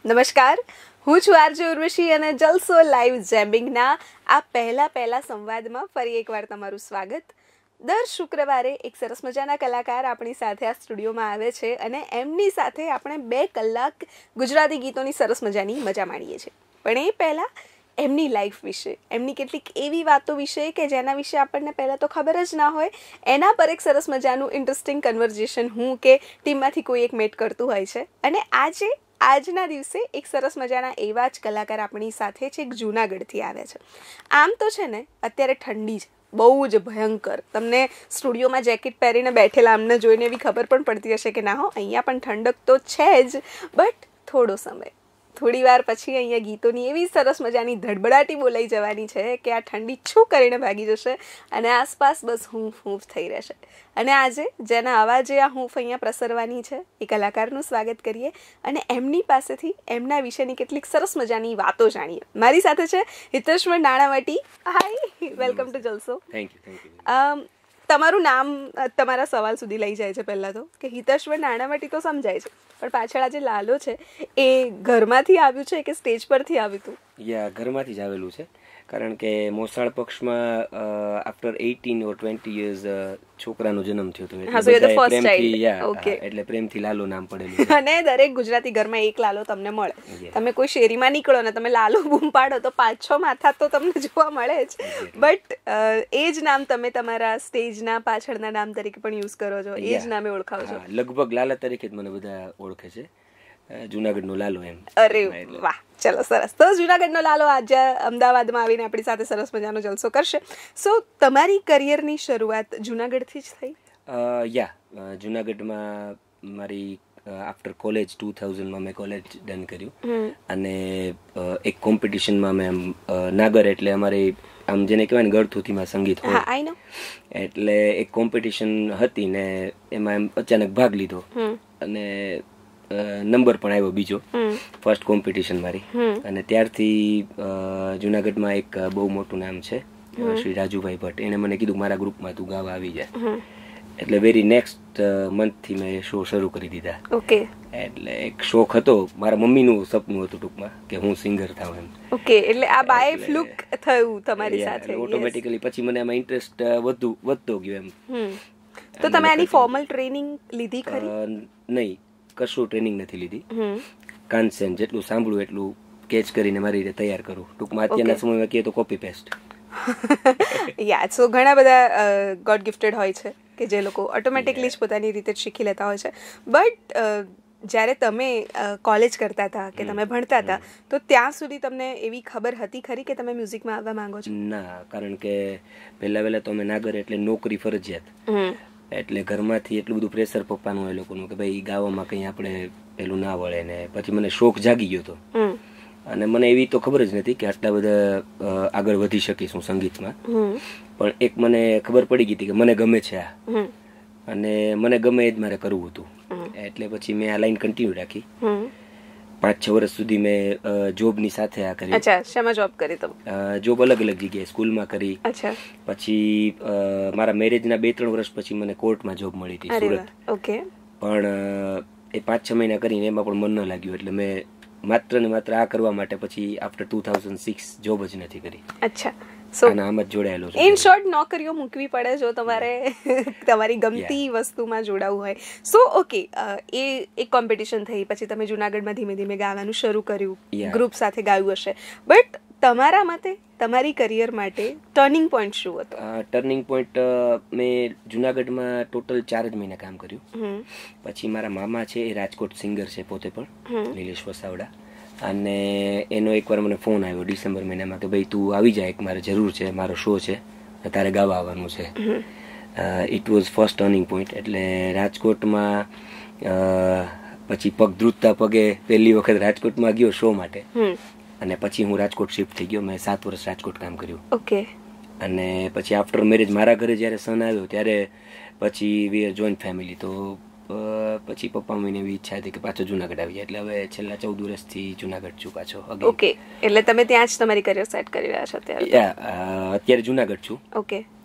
નમસ્કાર, હું છું આરજે ઉર્વશી અને જલસો લાઈવ જેમ્બિંગના આ પહેલા સંવાદમાં ફરી એકવાર તમારું સ્વાગત. દર શુક્રવારે એક સરસ મજાના કલાકાર આપણી સાથે આ સ્ટુડિયોમાં આવે છે અને એમની સાથે આપણે 2 કલાક ગુજરાતી ગીતોની સરસ મજાની મજા માણીએ છીએ. પણ એ પહેલાં એમની લાઈફ વિશે, એમની કેટલીક એવી વાતો વિશે કે જેના વિશે આપણને પહેલાં તો ખબર જ ના હોય, એના પર એક સરસ મજાનું ઇન્ટરેસ્ટિંગ કન્વર્ઝેશન હું કે ટીમમાંથી કોઈ એક મેટ કરતું હોય છે. અને આજના દિવસે એક સરસ મજાના એવા જ કલાકાર આપણી સાથે છે, એક જૂનાગઢથી આવ્યા છે. આમ તો છે ને અત્યારે ઠંડી છે, બહુ જ ભયંકર. તમને સ્ટુડિયોમાં જેકેટ પહેરીને બેઠેલા અમને જોઈને એવી ખબર પણ પડતી હશે કે ના હો, અહીંયા પણ ઠંડક તો છે જ, બટ થોડો સમય, થોડી વાર પછી અહીંયા ગીતોની એવી સરસ મજાની ધડબડાટી બોલાઈ જવાની છે કે આ ઠંડી છું કરીને ભાગી જશે અને આસપાસ બસ હૂંફ થઈ રહેશે. અને આજે જેના અવાજે આ હૂંફ અહીંયા પ્રસરવાની છે એ કલાકારનું સ્વાગત કરીએ અને એમની પાસેથી એમના વિશેની કેટલીક સરસ મજાની વાતો જાણીએ. મારી સાથે છે Hiteshwar Nanavati. Hi, welcome to Jalso. Thank you. તમારું નામ તમારા સવાલ સુધી લઈ જાય છે. પહેલાં તો કે હિતેશ્વર નાણાવટી તો સમજાય છે, પણ પાછળ આ જે લાલો છે એ ઘરમાંથી આવ્યું છે કે સ્ટેજ પરથી આવ્યું હતું? ઘરમાંથી જ આવેલું છે, કારણ કે મોસાળ પક્ષમાં આફ્ટર 18 or 20 years છોકરાનો જન્મ થયો હતો, એટલે પ્રેમથી લાલો નામ પડેલું. અને દરેક ગુજરાતી ઘરમાં એક લાલો તમને મળે. તમે કોઈ શેરીમાં નીકળો ને તમે લાલો બૂમ પાડો તો 5-6 માથા તો તમને જોવા મળે જ, બટ એ જ નામ તમે તમારા સ્ટેજના પાછળના નામ તરીકે પણ યુઝ કરો છો, એ જ નામે ઓળખાવો છો. લગભગ લાલા તરીકે જ મને બધા ઓળખે છે, જુનાગઢનો લાલો એમ. અરે વાહ, ચલો સરસ. તો જુનાગઢનો લાલો આજે અમદાવાદમાં આવીને આપણી સાથે સરસ મજાનો જલસો કરશે. સો તમારી કરિયરની શરૂઆત જુનાગઢથી જ થઈ? જુનાગઢમાં મારી આફ્ટર કોલેજ 2000માં મેં કોલેજ ડન કર્યું અને એક કોમ્પિટિશનમાં મેં નાગર એટલે અમારી આમ જેને કહેવાય ને ગળથુથીમાં સંગીત હોય, એટલે એક કોમ્પિટિશન હતી ને એમાં એમ અચાનક ભાગ લીધો અને નંબર પણ આવ્યો બીજો, ફર્સ્ટ કોમ્પિટિશન મારી. અને ત્યારથી જુનાગઢમાં એક બહુ મોટું નામ છે શ્રી રાજુભાઈ ભટ્ટ, એને મને કીધું મારા ગ્રુપમાં તું ગાવા આવી જાય. એટલે વેરી નેક્સ્ટ મંથથી મેં શો શરૂ કરી દીધા. એટલે એક શોખ હતો, મારા મમ્મીનું સપનું હતું ટૂંકમાં કે હું સિંગર થાઉં એમ. એટલે આ બાય ફ્લુક થયું તમારી સાથે? ઓટોમેટિકલી પછી મને આમાં ઇન્ટરેસ્ટ વધતો ગયો એમ. તો તમે આની ફોર્મલ ટ્રેનિંગ લીધી ખરી? નહીં, કશું ટ્રેનિંગ નથી લીધી. કાન્સેન જેટલું સાંભળું એટલું કેચ કરીને મારી રીતે તૈયાર કરું. ટૂંકમાં અત્યારના સમયમાં કહીએ તો કોપી પેસ્ટ. સો ઘણા બધા ગોડ ગિફ્ટેડ હોય છે કે જે લોકો ઓટોમેટિકલી જ પોતાની રીતે જ શીખી લેતા હોય છે. બટ જ્યારે તમે કોલેજ કરતા હતા કે તમે ભણતા હતા તો ત્યાં સુધી તમને એવી ખબર હતી ખરી કે તમે મ્યુઝિકમાં આવવા માંગો છો? ના, કારણ કે પહેલા તો અમે નાગર એટલે નોકરી ફરજિયાત, એટલે ઘરમાંથી એટલું બધું પ્રેશર પપ્પાનું એ લોકોનું કે ભાઈ ગાવામાં કંઈ આપણે પેલું ના વળે. ને પછી મને શોખ જાગી ગયો હતો અને મને એવી તો ખબર જ નથી કે આટલા બધા આગળ વધી શકીશ હું સંગીતમાં. પણ એક મને ખબર પડી ગઈ હતી કે મને ગમે છે આ, અને મને ગમે એ જ મારે કરવું હતું. એટલે પછી મેં આ લાઈન કન્ટિન્યુ રાખી. 5-6 વર્ષ સુધી મેં જોબની સાથે આ કરી. શેમાં જોબ કરી તમે? જોબ અલગ જગ્યાએ, સ્કૂલમાં કરી. પછી મારા મેરેજના 2-3 વર્ષ પછી મને કોર્ટમાં જોબ મળી હતી સુરત. પણ એ 5-6 મહિના કરીને એમાં પણ મન ન લાગ્યું, એટલે મેં માત્ર ને માત્ર આ કરવા માટે પછી આફ્ટર 2006 જોબ જ નથી કરી. આમ જ જોડાયેલો છું. ઇન શોર્ટ, નોકરીઓ મૂકવી પડે જો તમારે તમારી ગમતી વસ્તુમાં જોડાવું હોય. સો એ એક કોમ્પિટિશન થઈ, પછી તમે જુનાગઢમાં ધીમે ધીમે ગાવાનું શરૂ કર્યું, ગ્રુપ સાથે ગાયું હશે. બટ તમારા મતે તમારી કરિયર માટે ટર્નિંગ પોઈન્ટ શું હતો? ટર્નિંગ પોઈન્ટ મેં જુનાગઢમાં ટોટલ 4 જ મહિના કામ કર્યું. પછી મારા મામા છે એ રાજકોટ સિંગર છે પોતે પણ, નિલેશ વસાવડા, અને એનો એકવાર મને ફોન આવ્યો ડિસેમ્બર મહિનામાં કે ભાઈ તું આવી જાય, મારે જરૂર છે, મારો શો છે, તારે ગાવા આવવાનું છે. It was first turning point. એટલે રાજકોટમાં પછી પગ ધ્રુજતા પગે પહેલી વખત રાજકોટમાં ગયો શો માટે, અને પછી હું રાજકોટ શિફ્ટ થઈ ગયો. મેં 7 વર્ષ રાજકોટ કામ કર્યું. અને પછી આફ્ટર મેરેજ મારા ઘરે જ્યારે સન આવ્યો ત્યારે પછી વી આર જોઈન્ટ ફેમિલી, તો પછી પપ્પા મમ્મીને એવી ઈચ્છા હતી કે પાછો જુનાગઢ આવી જાય. એટલે હવે છેલ્લા 14 વર્ષથી જુનાગઢ છું પાછો. એટલે તમે ત્યાં જ તમારી કરિયર સેટ કરી રહ્યા છો અત્યારે? અત્યારે જુનાગઢ છું.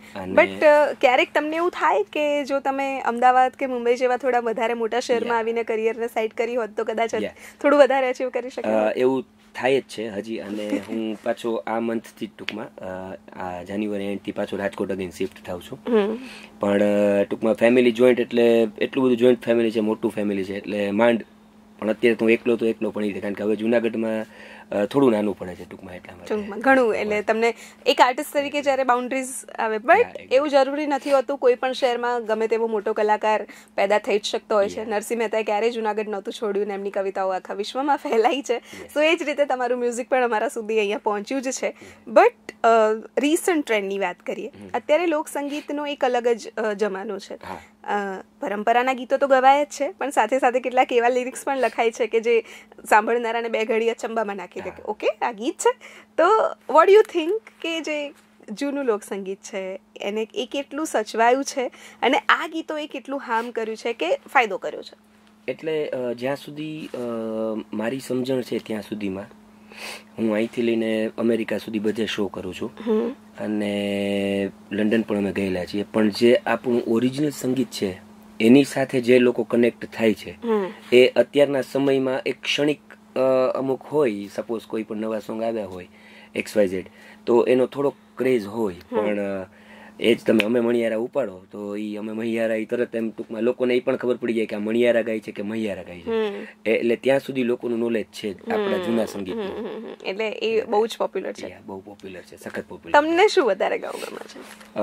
બટ ક્યારેક તમને એવું થાય કે જો તમે અમદાવાદ કે મુંબઈ જેવા થોડા વધારે મોટા શહેરમાં આવીને કરિયરને સાઈડ કરી હોત તો કદાચ થોડું વધારે અચીવ કરી શકે? એવું થાય જ છે હજી. અને હું પાછો આ મંથથી ટૂંકમાં આ જાન્યુઆરી એન્ડથી પાછો રાજકોટ અગેન શિફ્ટ થાઉં છું. પણ ટૂંકમાં ફેમિલી જોઈન્ટ એટલે એટલું બધું જોઈન્ટ ફેમિલી છે, મોટું ફેમિલી છે એટલે માંડ. પણ અત્યારે તો એકલો પણ કારણ કે હવે જુનાગઢમાં થોડું નાનું પડે છે ટૂંકમાં એટલા માટે ઘણું. એટલે તમને એક આર્ટિસ્ટ તરીકે જ્યારે બાઉન્ડ્રીઝ આવે, બટ એવું જરૂરી નથી હોતું. કોઈ પણ શહેરમાં ગમે તેવો મોટો કલાકાર પેદા થઈ જ શકતો હોય છે. નરસિંહ મહેતાએ ક્યારેય જુનાગઢ નહોતું છોડ્યું ને એમની કવિતાઓ આખા વિશ્વમાં ફેલાઈ છે. સો એ જ રીતે તમારું મ્યુઝિક પણ અમારા સુધી અહીંયા પહોંચ્યું જ છે. બટ રિસન્ટ ટ્રેન્ડની વાત કરીએ, અત્યારે લોકસંગીતનો એક અલગ જ જમાનો છે. પરંપરાના ગીતો તો ગવાય જ છે, પણ સાથે સાથે કેટલાક એવા લિરિક્સ પણ લખાય છે કે જે સાંભળનારાને બે ઘડી અચંબામાં નાખી દે કે ઓકે આ ગીત છે. તો વોટ યુ થિંક કે જે જૂનું લોકસંગીત છે એને એ કેટલું સચવાયું છે અને આ ગીતોએ કેટલું હાર્મ કર્યું છે કે ફાયદો કર્યો છે? એટલે જ્યાં સુધી મારી સમજણ છે ત્યાં સુધીમાં હું અહીંથી લઈને અમેરિકા સુધી બધે શો કરું છું અને લંડન પણ અમે ગયેલા છીએ. પણ જે આપણું ઓરિજિનલ સંગીત છે એની સાથે જે લોકો કનેક્ટ થાય છે એ અત્યારના સમયમાં એક ક્ષણિક અમુક હોય. સપોઝ કોઈ પણ નવા સોંગ આવ્યા હોય XYZ તો એનો થોડોક ક્રેઝ હોય. પણ એ જ તમે અમે મણિયારા ઉપાડો તો એ અમે મહિયારા તરત એમ ટૂંકમાં લોકોને એ પણ ખબર પડી જાય કે આ મણિયારા ગાય છે કે મહિયારા ગાય છે. એટલે ત્યાં સુધી લોકોનું નોલેજ છે આપણા જૂના સંગીતનું. એટલે એ બહુ જ પોપ્યુલર છે. બહુ પોપ્યુલર છે, સખત પોપ્યુલર. તમને શું વધારે ગાવું ગમે છે?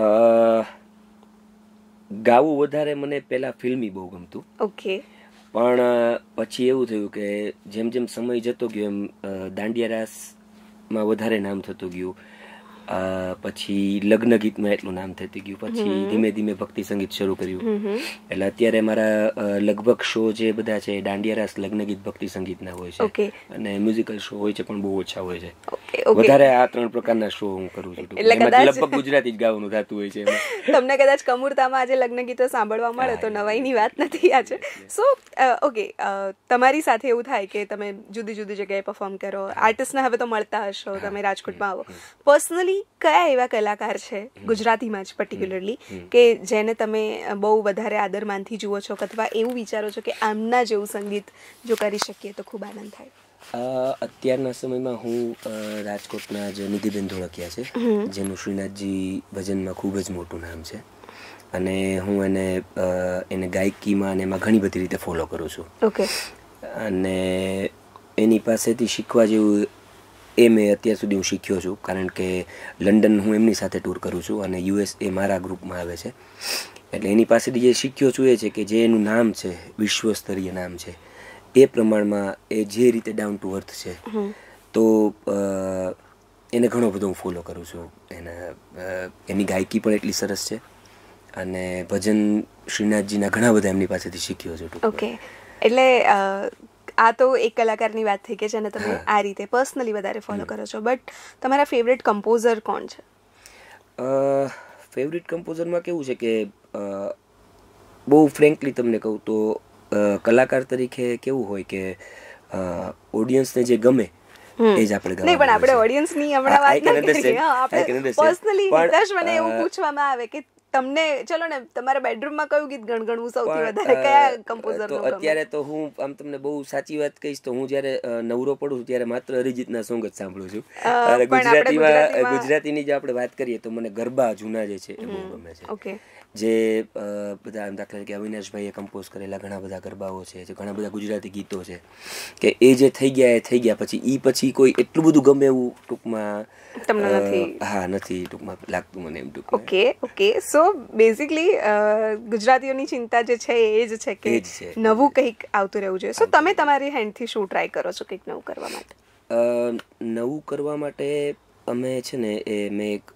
ગાવું વધારે મને પેલા ફિલ્મી બહુ ગમતું. ઓકે. પણ પછી એવું થયું કે જેમ જેમ સમય જતો ગયો એમ દાંડિયા રાસમાં વધારે નામ થતું ગયું. પછી લગ્ન ગીતમાં એટલું નામ થતું ગયું. પછી ધીમે ધીમે ભક્તિ સંગીત શરૂ કર્યું. એટલે અત્યારે મારા લગભગ શો જે બધા છે દાંડિયા રાસ, લગ્ન ગીત, ભક્તિ સંગીતના હોય છે અને મ્યુઝિકલ શો હોય છે પણ બહુ ઓછા હોય છે. વધારે આ 3 પ્રકારના શો હું કરું છું. લગભગ ગુજરાતી જ ગાવાનું થતું હોય છે. તમને કદાચ કમુરતામાં આજે લગ્ન ગીતો સાંભળવા મળે તો નવાઈની વાત નથી આજે. સો ઓકે, તમારી સાથે એવું થાય કે તમે જુદી જુદી જગ્યાએ પરફોર્મ કરો, આર્ટિસ્ટને હવે તો મળતા હશો, તમે રાજકોટમાં આવો. પર્સનલી કયા એવા કલાકાર છે ગુજરાતીમાં જ પર્ટિક્યુલરલી કે જેને તમે બહુ વધારે આદરમાનથી જુઓ છો અથવા એવું વિચારો છો કે આમના જેવું સંગીત જો કરી શકીએ તો ખૂબ આનંદ થાય? અત્યારના સમયમાં હું રાજકોટના જે નિધિબેન ધોળકિયા છે જેનું શ્રીનાથજી ભજનમાં ખૂબ જ મોટું નામ છે અને હું એને ગાયકીમાં અને એમાં ઘણી બધી રીતે ફોલો કરું છું. ઓકે. અને એની પાસેથી શીખવા જેવું એ મેં અત્યાર સુધી હું શીખ્યો છું. કારણ કે લંડન હું એમની સાથે ટૂર કરું છું અને US એ મારા ગ્રુપમાં આવે છે. એટલે એની પાસેથી જે શીખ્યો છું એ છે કે જે એનું નામ છે, વિશ્વ સ્તરીય નામ છે, એ પ્રમાણમાં એ જે રીતે ડાઉન ટુ અર્થ છે તો એને ઘણો બધો હું ફોલો કરું છું. એની ગાયકી પણ એટલી સરસ છે અને ભજન શ્રીનાથજીના ઘણા બધા એમની પાસેથી શીખ્યો છું. ઓકે. એટલે આ તો એક કલાકારની વાત થઈ કે જેને તમે આ રીતે પર્સનલી વધારે ફોલો કરો છો. બટ તમારા ફેવરેટ કમ્પોઝર કોણ છે? ફેવરેટ કમ્પોઝરમાં કેવું છે કે બહુ ફ્રેન્કલી તમને કહું તો કલાકાર તરીકે કેવું હોય કે ઓડિયન્સને જે ગમે એ જ આપણે ગાવાનું. નહીં, પણ આપણે ઓડિયન્સની હમણાં વાત ન કરીએ. આપણે પર્સનલી હિતેશ, મને એવું પૂછવામાં આવે કે તમને ચલો ને તમારા બેડરૂમમાં કયું ગીત ગણગણવું સૌથી વધારે, કયા કમ્પોઝર? તો અત્યારે તો હું આમ તમને બહુ સાચી વાત કહીશ તો હું જ્યારે નવરો પડું ત્યારે માત્ર અરિજીતના સોંગ જ સાંભળું છું. ગુજરાતીની જે આપણે વાત કરીએ તો મને ગરબા જૂના જે છે એ બહુ ગમે છે. ઓકે. જે બધા દાખલા તરીકે અવિનાશભાઈએ કમ્પોઝ કરેલા ઘણા બધા ગરબાઓ છે, જે ઘણા બધા ગુજરાતી ગીતો છે કે એ જે થઈ ગયા પછી કોઈ એટલું બધું ગમે એવું ટૂંકમાં તમને નથી? હા, નથી ટૂંકમાં લાગતું મને એમ ટૂંકમાં. ઓકે. સો બેઝિકલી ગુજરાતીઓની ચિંતા જે છે એ જ છે કે નવું કંઈક આવતું રહેવું જોઈએ. સો તમે તમારી હેન્ડથી શું ટ્રાય કરો છો કંઈક નવું કરવા માટે? નવું કરવા માટે અમે છે ને મેં એક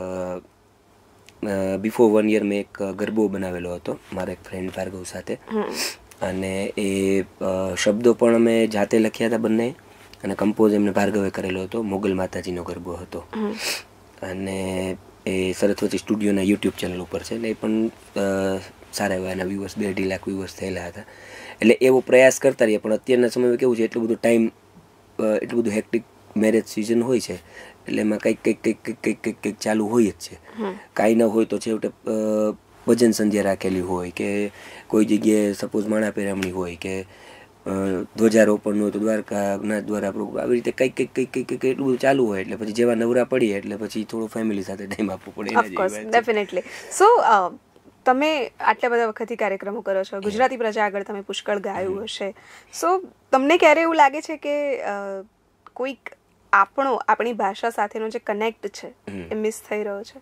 બિફોર 1 year મેં એક ગરબો બનાવેલો હતો મારા એક ફ્રેન્ડ ભાર્ગવ સાથે અને એ શબ્દો પણ અમે જાતે લખ્યા હતા બંને અને કમ્પોઝ એમને ભાર્ગવે કરેલો હતો. મોગલ માતાજીનો ગરબો હતો અને એ સરસ્વતી સ્ટુડિયોના YouTube ચેનલ ઉપર છે ને એ પણ સારા એવા એના વ્યૂઅર્સ 2-2.5 લાખ વ્યૂઅર્સ થયેલા હતા. એટલે એવો પ્રયાસ કરતા રહીએ. પણ અત્યારના સમયમાં કેવું છે એટલું બધું ટાઈમ, એટલું બધું હેક્ટિક મેરેજ સિઝન હોય છે એટલે એમાં કંઈક ચાલુ હોય જ છે. કાંઈ ન હોય તો છેવટે ભજન સંધ્યા રાખેલી હોય કે કોઈ જગ્યાએ સપોઝ માણા પેરામણી હોય કે ધ્વજારોપણ હોય તો દ્વારકા જ્ઞાત દ્વારા આવી રીતે કંઈક એટલું બધું ચાલુ હોય એટલે પછી જેવા નવરા પડીએ એટલે પછી થોડું ફેમિલી સાથે ટાઈમ આપવો પડે. Of course, definitely. સો તમે આટલા બધા વખતથી કાર્યક્રમો કરો છો, ગુજરાતી પ્રજા આગળ તમે પુષ્કળ ગાયું હશે, સો તમને ક્યારે એવું લાગે છે કે કોઈક આપણી ભાષા સાથેનો જે કનેક્ટ છે એ મિસ થઈ રહ્યો છે?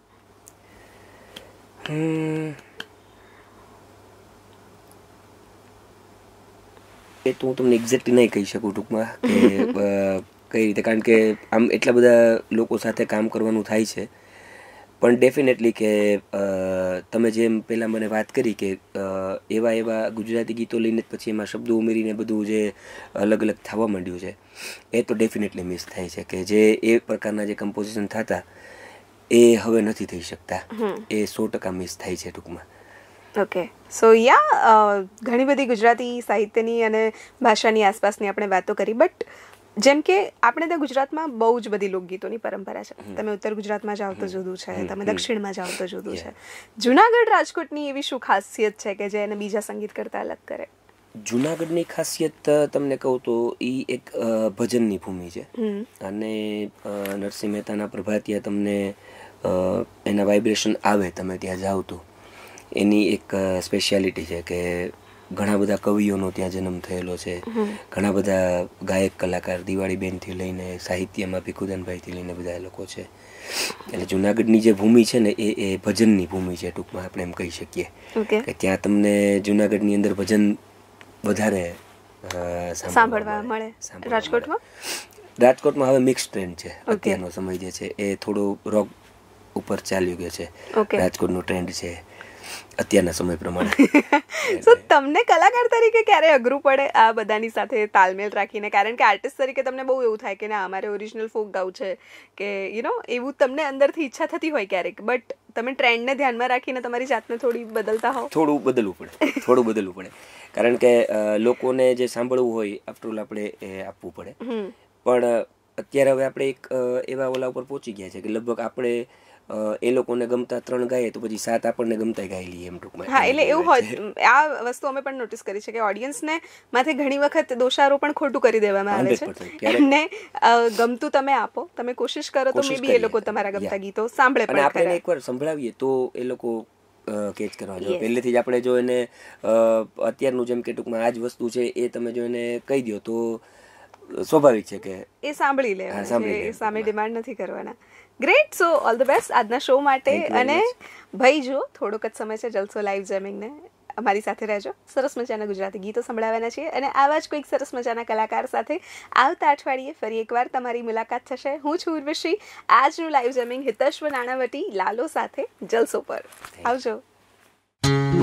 એ તો હું તમને એક્ઝેક્ટલી નહીં કહી શકું ટૂંકમાં કે કઈ રીતે, કારણ કે આમ એટલા બધા લોકો સાથે કામ કરવાનું થાય છે. પણ ડેફિનેટલી કે તમે જેમ પહેલાં મને વાત કરી કે એવા ગુજરાતી ગીતો લઈને પછી એમાં શબ્દો ઉમેરીને બધું જે અલગ અલગ થવા માંડ્યું છે એ તો ડેફિનેટલી મિસ થાય છે કે જે એ પ્રકારના જે કમ્પોઝિશન થતા એ હવે નથી થઈ શકતા. એ 100% મિસ થાય છે ટૂંકમાં. ઓકે, સો ઘણી બધી ગુજરાતી સાહિત્યની અને ભાષાની આસપાસની આપણે વાતો કરી, બટ જેમ કે આપણે ત્યાં ગુજરાતમાં બહુ જ બધી લોકગીતોની પરંપરા છે. તમે ઉત્તર ગુજરાતમાં જાઓ તો જુદું છે, તમે દક્ષિણમાં જાઓ તો જુદું છે. જુનાગઢ રાજકોટની એવી શું ખાસિયત છે કે જે એને બીજા સંગીત કરતા અલગ કરે? જુનાગઢની ખાસિયત તમને કહું તો એ એક ભજનની ભૂમિ છે અને નરસિંહ મહેતાના પ્રભાતિયા તમને એના વાઇબ્રેશન આવે તમે ત્યાં જાઓ તો એની એક સ્પેશિયાલિટી છે કે ઘણા બધા કવિઓનો ત્યાં જન્મ થયેલો છે, ઘણા બધા ગાયક કલાકાર દિવાળીબેનથી લઈને સાહિત્યમાં ભીખુદાનભાઈથી લઈને બધા લોકો છે. એટલે જુનાગઢની જે ભૂમિ છે ને એ ભજનની ભૂમિ છે ટૂંકમાં આપણે એમ કહી શકીએ કે ત્યાં તમને જુનાગઢની અંદર ભજન વધારે સાંભળવા મળે. રાજકોટમાં હવે મિક્સ ટ્રેન્ડ છે. અત્યારનો સમય જે છે એ થોડો રોક ઉપર ચાલ્યું ગયો છે. રાજકોટનો ટ્રેન્ડ છે અત્યારના સમય પ્રમાણે. સો તમને કલાકાર તરીકે ક્યારે અઘરું પડે આ બધાની સાથે તાલમેલ રાખીને? કારણ કે આર્ટિસ્ટ તરીકે તમને બહુ એવું થાય કે ના અમારે ઓરિજિનલ ફોક ગાવું છે કે એવું તમને અંદરથી ઈચ્છા થતી હોય ક્યારેક, બટ તમે ટ્રેન્ડને ધ્યાનમાં રાખીને તમારી જાતને થોડી બદલતા હોવ? થોડું બદલવું પડે કારણ કે લોકોને જે સાંભળવું હોય આફ્ટર ઓલ આપણે એ આપવું પડે. પણ અત્યારે હવે આપણે એક એવા ઓલા ઉપર પહોંચી ગયા છે કે લગભગ આપણે એ લોકોને ગમતા 3 ગાઈએ તો પછી 7 આપણને ગમતા ગાઈ લઈએ એમ ટૂંકમાં. હા, એટલે એવું હોય. આ વસ્તુ અમે પણ નોટિસ કરી છે કે ઓડિયન્સને માથે ઘણી વખત દોષારોપણ ખોટું કરી દેવામાં આવે છે. એમને ગમતું તમે આપો, તમે કોશિશ કરો તો મે બી એ લોકો તમારા ગમતા ગીતો સાંભળે પણ ખરા. આપણે એકવાર સંભળાવીએ તો એ લોકો કેચ કરવા જોઈએ. પહેલેથી જ આપણે જો એને અત્યારનું જેમ કે ટૂંકમાં આ જ વસ્તુ છે એ તમે જો એને કહી દો તો સ્વાભાવિક છે કે એ સાંભળી લે, સામે ડિમાન્ડ નથી કરવાના. Great, so all the best આજના શો માટે. અને ભાઈ જો થોડોક જ સમય છે જલસો લાઈવ જેમિંગને, અમારી સાથે રહેજો. સરસ મજાના ગુજરાતી ગીતો સંભળાવવાના છીએ અને આવા જ કોઈક સરસ મજાના કલાકાર સાથે આવતા અઠવાડિયે ફરી એકવાર તમારી મુલાકાત થશે. હું છું ઉર્વશી. આજનું લાઈવ જેમિંગ હિતેશ્વર નાણાવટી લાલો સાથે જલસો પર. આવજો.